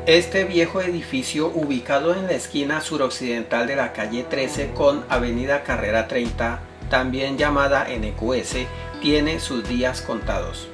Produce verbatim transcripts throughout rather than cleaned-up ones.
Este viejo edificio, ubicado en la esquina suroccidental de la calle trece con avenida Carrera treinta, también llamada N Q S, tiene sus días contados.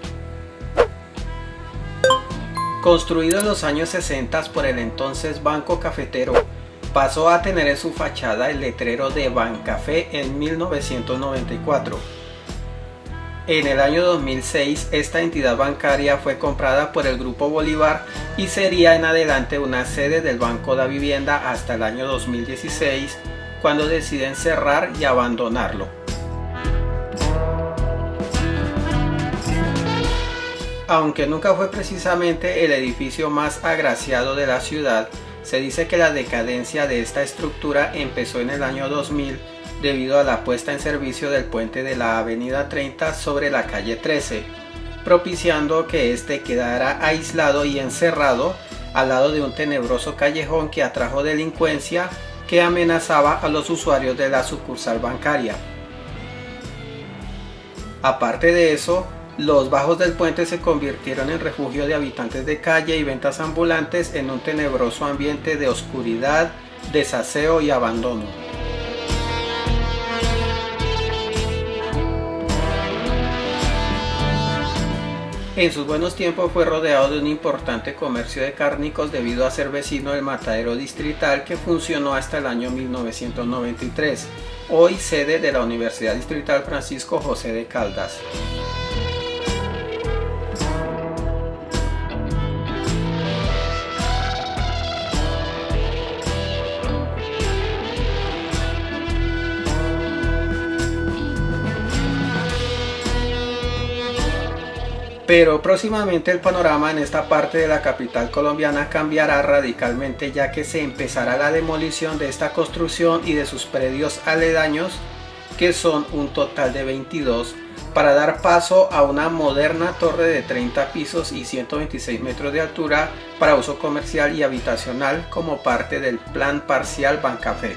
Construido en los años sesenta por el entonces Banco Cafetero, pasó a tener en su fachada el letrero de Bancafé en mil novecientos noventa y cuatro. En el año dos mil seis, esta entidad bancaria fue comprada por el Grupo Bolívar y sería en adelante una sede del Banco da Vivienda hasta el año dos mil dieciséis, cuando deciden cerrar y abandonarlo. Aunque nunca fue precisamente el edificio más agraciado de la ciudad, se dice que la decadencia de esta estructura empezó en el año dos mil debido a la puesta en servicio del puente de la avenida treinta sobre la calle trece, propiciando que este quedara aislado y encerrado al lado de un tenebroso callejón que atrajo delincuencia que amenazaba a los usuarios de la sucursal bancaria. Aparte de eso, los bajos del puente se convirtieron en refugio de habitantes de calle y ventas ambulantes en un tenebroso ambiente de oscuridad, desaseo y abandono. En sus buenos tiempos fue rodeado de un importante comercio de cárnicos debido a ser vecino del matadero distrital que funcionó hasta el año mil novecientos noventa y tres, hoy sede de la Universidad Distrital Francisco José de Caldas. Pero próximamente el panorama en esta parte de la capital colombiana cambiará radicalmente, ya que se empezará la demolición de esta construcción y de sus predios aledaños, que son un total de veintidós, para dar paso a una moderna torre de treinta pisos y ciento veintiséis metros de altura para uso comercial y habitacional como parte del Plan Parcial Bancafé.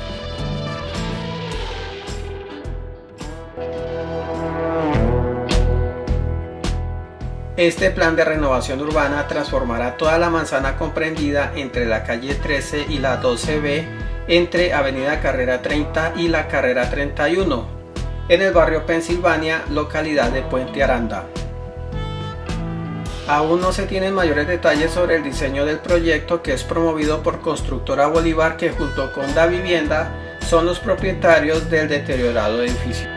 Este plan de renovación urbana transformará toda la manzana comprendida entre la calle trece y la doce B, entre avenida Carrera treinta y la Carrera treinta y uno, en el barrio Pensilvania, localidad de Puente Aranda. Aún no se tienen mayores detalles sobre el diseño del proyecto, que es promovido por Constructora Bolívar, que junto con Da Vivienda son los propietarios del deteriorado edificio.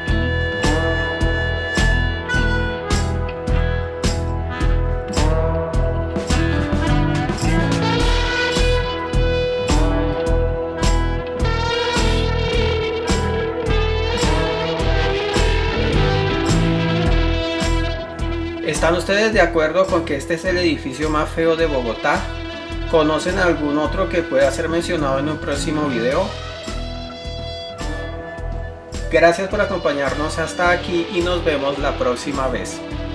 ¿Están ustedes de acuerdo con que este es el edificio más feo de Bogotá? ¿Conocen algún otro que pueda ser mencionado en un próximo video? Gracias por acompañarnos hasta aquí y nos vemos la próxima vez.